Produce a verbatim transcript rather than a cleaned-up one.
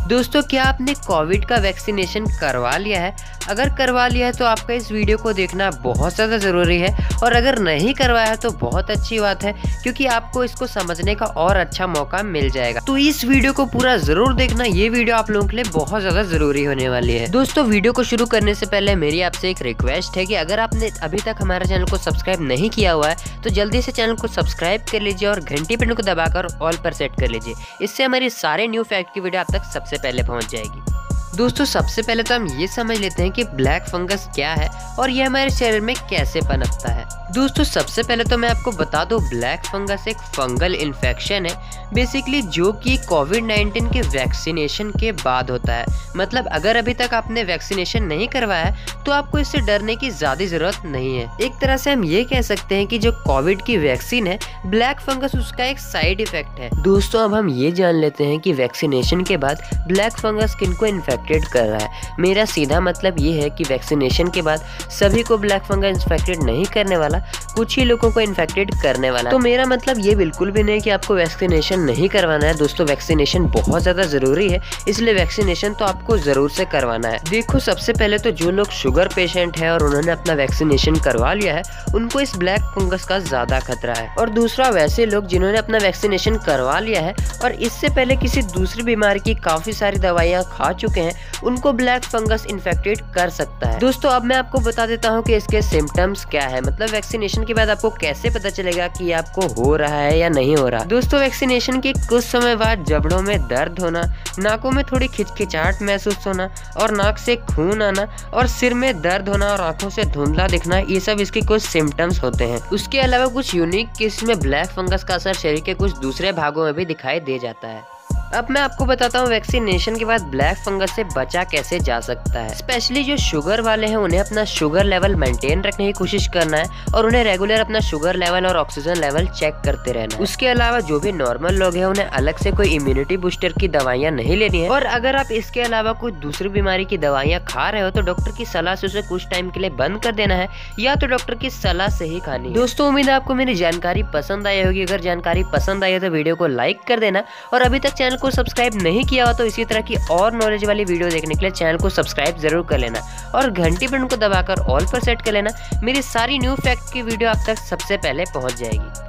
दोस्तों, क्या आपने कोविड का वैक्सीनेशन करवा लिया है? अगर करवा लिया है तो आपका इस वीडियो को देखना बहुत ज़्यादा ज़रूरी है, और अगर नहीं करवाया है तो बहुत अच्छी बात है, क्योंकि आपको इसको समझने का और अच्छा मौका मिल जाएगा। तो इस वीडियो को पूरा ज़रूर देखना, ये वीडियो आप लोगों के लिए बहुत ज़्यादा ज़रूरी होने वाली है। दोस्तों, वीडियो को शुरू करने से पहले मेरी आपसे एक रिक्वेस्ट है कि अगर आपने अभी तक हमारे चैनल को सब्सक्राइब नहीं किया हुआ है तो जल्दी से चैनल को सब्सक्राइब कर लीजिए और घंटी बटन को दबाकर ऑल पर सेट कर लीजिए। इससे हमारी सारे न्यू फैक्ट की वीडियो आप तक सबसे पहले पहुंच जाएगी। दोस्तों, सबसे पहले तो हम ये समझ लेते हैं कि ब्लैक फंगस क्या है और ये हमारे शरीर में कैसे पनपता है। दोस्तों, सबसे पहले तो मैं आपको बता दूं, ब्लैक फंगस एक फंगल इन्फेक्शन है बेसिकली, जो कि कोविड नाइन्टीन के वैक्सीनेशन के बाद होता है। मतलब अगर अभी तक आपने वैक्सीनेशन नहीं करवाया है तो आपको इससे डरने की ज़्यादा ज़रूरत नहीं है। एक तरह से हम ये कह सकते हैं कि जो कोविड की वैक्सीन है, ब्लैक फंगस उसका एक साइड इफेक्ट है। दोस्तों, अब हम ये जान लेते हैं कि वैक्सीनेशन के बाद ब्लैक फंगस किनको इन्फेक्टेड कर रहा है। मेरा सीधा मतलब ये है कि वैक्सीनेशन के बाद सभी को ब्लैक फंगस इन्फेक्टेड नहीं करने वाला, कुछ ही लोगों को इन्फेक्टेड करने वाला। तो मेरा मतलब ये बिल्कुल भी नहीं कि आपको वैक्सीनेशन नहीं करवाना है। दोस्तों, वैक्सीनेशन बहुत ज्यादा जरूरी है, इसलिए वैक्सीनेशन तो आपको जरूर से करवाना है। देखो, सबसे पहले तो जो लोग शुगर पेशेंट है और उन्होंने अपना वैक्सीनेशन करवा लिया है, उनको इस ब्लैक फंगस का ज्यादा खतरा है। और दूसरा, वैसे लोग जिन्होंने अपना वैक्सीनेशन करवा लिया है और इससे पहले किसी दूसरी बीमारी की काफी सारी दवाइयाँ खा चुके हैं, उनको ब्लैक फंगस इन्फेक्टेड कर सकता है। दोस्तों, अब मैं आपको बता देता हूँ कि इसके सिम्टम्स क्या है, मतलब वैक्सीनेशन के बाद आपको कैसे पता चलेगा कि आपको हो रहा है या नहीं हो रहा। दोस्तों, वैक्सीनेशन के कुछ समय बाद जबड़ों में दर्द होना, नाकों में थोड़ी खिचखिचाहट महसूस होना और नाक से खून आना और सिर में दर्द होना और आंखों से धुंधला दिखना, ये सब इसके कुछ सिम्टम्स होते हैं। उसके अलावा कुछ यूनिक केस में ब्लैक फंगस का असर शरीर के कुछ दूसरे भागों में भी दिखाई दे जाता है। अब मैं आपको बताता हूँ वैक्सीनेशन के बाद ब्लैक फंगस से बचा कैसे जा सकता है। स्पेशली जो शुगर वाले हैं, उन्हें अपना शुगर लेवल मेंटेन रखने की कोशिश करना है और उन्हें रेगुलर अपना शुगर लेवल और ऑक्सीजन लेवल चेक करते रहना है। उसके अलावा जो भी नॉर्मल लोग हैं, उन्हें अलग से कोई इम्यूनिटी बूस्टर की दवाइयाँ नहीं लेनी है। और अगर आप इसके अलावा कोई दूसरी बीमारी की दवाइयाँ खा रहे हो तो डॉक्टर की सलाह से उसे कुछ टाइम के लिए बंद कर देना है, या तो डॉक्टर की सलाह से ही खानी है। दोस्तों, उम्मीद है आपको मेरी जानकारी पसंद आई होगी। अगर जानकारी पसंद आई है तो वीडियो को लाइक कर देना, और अभी तक चैनल को सब्सक्राइब नहीं किया हो तो इसी तरह की और नॉलेज वाली वीडियो देखने के लिए चैनल को सब्सक्राइब जरूर कर लेना और घंटी बटन को दबाकर ऑल पर सेट कर लेना। मेरी सारी न्यू फैक्ट की वीडियो आप तक सबसे पहले पहुंच जाएगी।